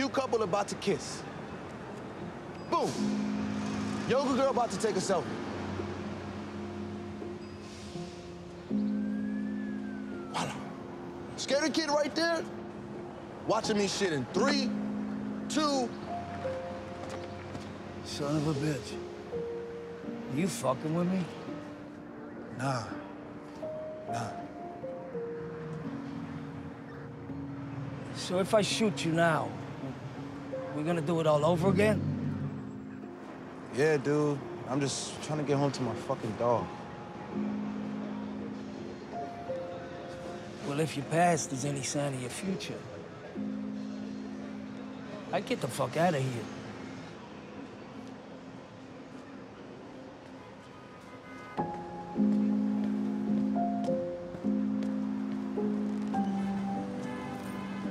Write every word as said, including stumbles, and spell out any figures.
Cute couple about to kiss. Boom. Yoga girl about to take a selfie. Voila. Scary kid right there, watching me shit in three, two. Son of a bitch. You fucking with me? Nah. Nah. So if I shoot you now, we're gonna do it all over again? Yeah, dude. I'm just trying to get home to my fucking dog. Well, if your past is any sign of your future, I'd get the fuck out of here.